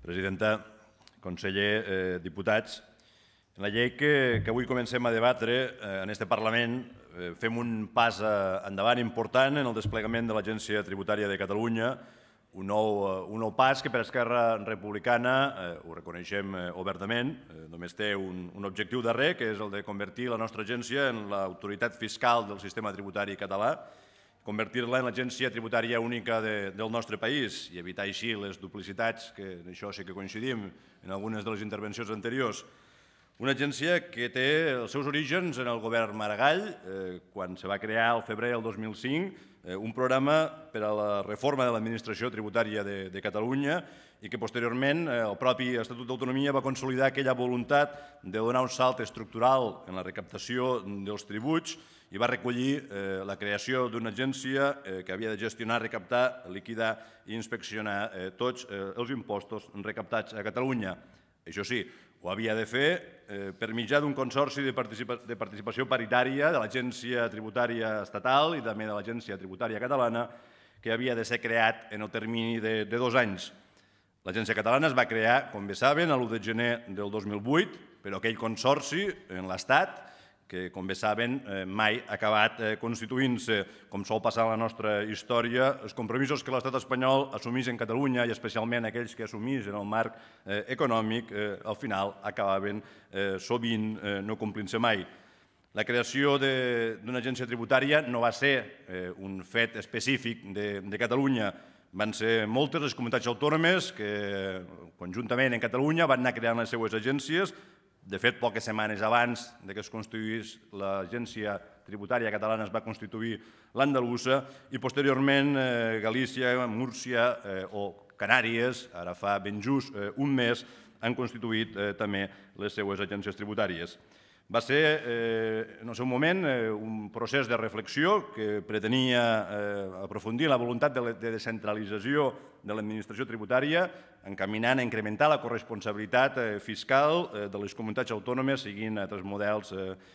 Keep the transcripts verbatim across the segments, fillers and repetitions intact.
Presidenta, conseller, diputats, en la llei que avui comencem a debatre en aquest Parlament fem un pas endavant important en el desplegament de l'Agència Tributària de Catalunya, un nou pas que per Esquerra Republicana, ho reconeixem obertament, només té un objectiu darrer, que és el de convertir la nostra agència en l'autoritat fiscal del sistema tributari català, convertir-la en l'agència tributària única del nostre país i evitar així les duplicitats, que en això sí que coincidim en algunes de les intervencions anteriors. Una agència que té els seus orígens en el govern Maragall, quan se va crear al febrer del dos mil cinc un programa per a la reforma de l'administració tributària de Catalunya i que posteriorment el propi Estatut d'Autonomia va consolidar aquella voluntat de donar un salt estructural en la recaptació dels tributs i va recollir la creació d'una agència que havia de gestionar, recaptar, liquidar i inspeccionar tots els impostos recaptats a Catalunya. Això sí, ho havia de fer per mitjà d'un consorci de participació paritària de l'Agència Tributària Estatal i també de l'Agència Tributària Catalana, que havia de ser creat en el termini de dos anys. L'Agència Catalana es va crear, com bé saben, l'u de gener del dos mil vuit, però aquell consorci en l'Estat, que, com bé saben, mai ha acabat constituint-se. Com sol passar en la nostra història, els compromisos que l'estat espanyol assumís en Catalunya, i especialment aquells que assumís en el marc econòmic, al final acabaven sovint no complint-se mai. La creació d'una agència tributària no va ser un fet específic de Catalunya. Van ser moltes les comunitats autònomes que, conjuntament en Catalunya, van anar creant les seues agències. De fet, poques setmanes abans que es constituís l'Agència Tributària Catalana es va constituir l'andalusa i posteriorment Galícia, Múrcia o Canàries, ara fa ben just un mes, han constituït també les seues agències tributàries. Va ser, en el seu moment, un procés de reflexió que pretenia aprofundir la voluntat de descentralització de l'administració tributària, encaminant a incrementar la corresponsabilitat fiscal de les comunitats autònomes seguint altres models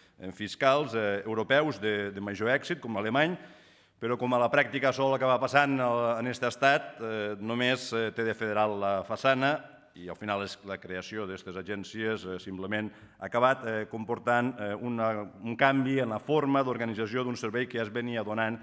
fiscals europeus de major èxit, com l'alemany, però com a la pràctica sol acaba passant en aquest estat, només té de federal la façana i al final la creació d'aquestes agències simplement ha acabat comportant un canvi en la forma d'organització d'un servei que ja es venia donant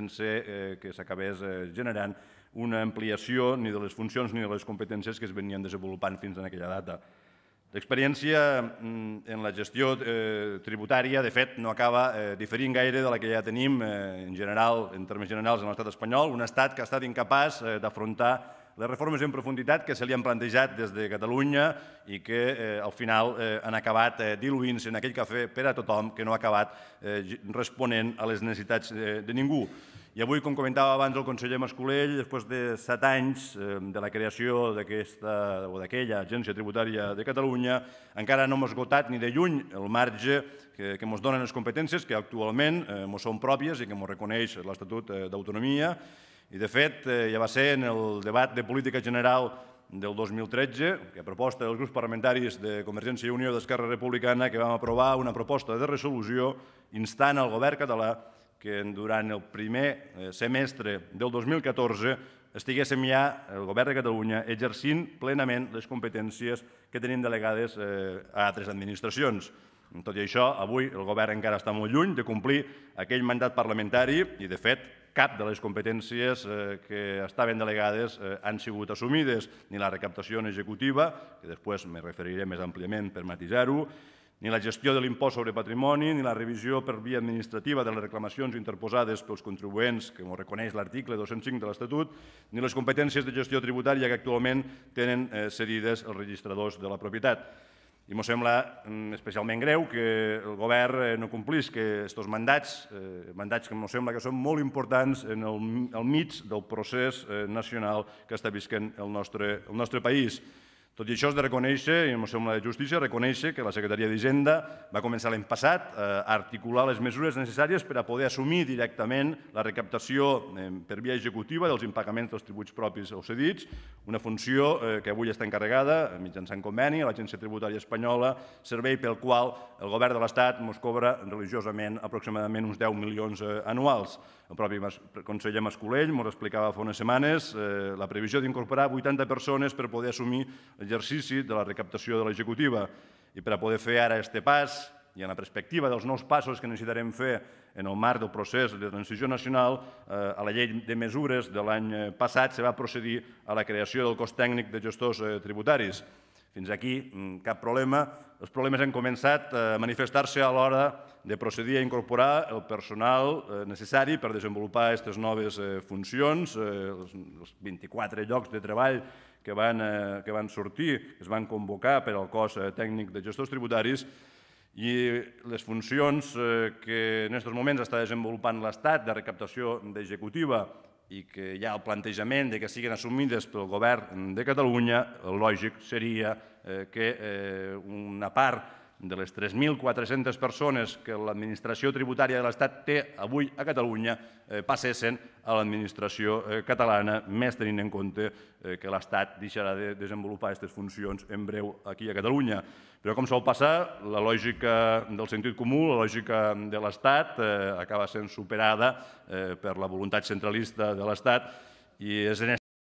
sense que s'acabés generant una ampliació ni de les funcions ni de les competències que es venien desenvolupant fins a aquella data. L'experiència en la gestió tributària, de fet, no acaba diferint gaire de la que ja tenim en general, en termes generals, en l'estat espanyol, un estat que ha estat incapaç d'afrontar les reformes en profunditat que se li han plantejat des de Catalunya i que al final han acabat diluint-se en aquell cafè per a tothom que no ha acabat responent a les necessitats de ningú. I avui, com comentava abans el conseller Mascolell, després de set anys de la creació d'aquesta o d'aquella Agència Tributària de Catalunya, encara no hem esgotat ni de lluny el marge que ens donen les competències que actualment ens són pròpies i que ens reconeix l'Estatut d'Autonomia. I, de fet, ja va ser en el debat de política general del dos mil tretze, que a proposta dels grups parlamentaris de Convergència i Unió i d'Esquerra Republicana, que vam aprovar una proposta de resolució instant al govern català que durant el primer semestre del dos mil catorze estiguéssim ja, el govern de Catalunya, exercint plenament les competències que tenim delegades a altres administracions. Tot i això, avui el govern encara està molt lluny de complir aquell mandat parlamentari i, de fet, cap de les competències que estaven delegades han sigut assumides, ni la recaptació en executiva, que després m'hi referiré més àmpliament per matisar-ho, ni la gestió de l'impost sobre patrimoni, ni la revisió per via administrativa de les reclamacions interposades pels contribuents, que ens reconeix l'article dos-cents cinc de l'Estatut, ni les competències de gestió tributària que actualment tenen cedides els registradors de la propietat. I ens sembla especialment greu que el govern no complís aquests mandats, mandats que ens sembla que són molt importants al mig del procés nacional que està visquent el nostre país. Tot i això, és de reconèixer, i ens sembla de justícia, reconèixer que la Secretaria d'Hisenda va començar l'any passat a articular les mesures necessàries per a poder assumir directament la recaptació per via executiva dels impagaments dels tributs propis o cedits, una funció que avui està encarregada, mitjançant conveni, a l'Agència Tributària Espanyola, servei pel qual el govern de l'Estat ens cobra religiosament aproximadament uns deu milions anuals. El propi conseller Mascolell ens explicava fa unes setmanes la previsió d'incorporar vuitanta persones per poder assumir l'exercici de la recaptació de l'executiva. I per a poder fer ara aquest pas i en la perspectiva dels nous passos que necessitarem fer en el marc del procés de transició nacional, a la llei de mesures de l'any passat se va procedir a la creació del cos tècnic de gestors tributaris. Fins aquí cap problema. Els problemes han començat a manifestar-se a l'hora de procedir a incorporar el personal necessari per desenvolupar aquestes noves funcions, els vint-i-quatre llocs de treball que van sortir, que es van convocar per al cos tècnic de gestors tributaris, i les funcions que en aquests moments està desenvolupant l'Estat de recaptació d'executiva i que hi ha el plantejament que siguin assumides pel govern de Catalunya, el lògic seria que una part de les tres mil quatre-centes persones que l'administració tributària de l'Estat té avui a Catalunya passessin a l'administració catalana, més tenint en compte que l'Estat deixarà de desenvolupar aquestes funcions en breu aquí a Catalunya. Però com sol passar, la lògica del sentit comú, la lògica de l'Estat, acaba sent superada per la voluntat centralista de l'Estat i és en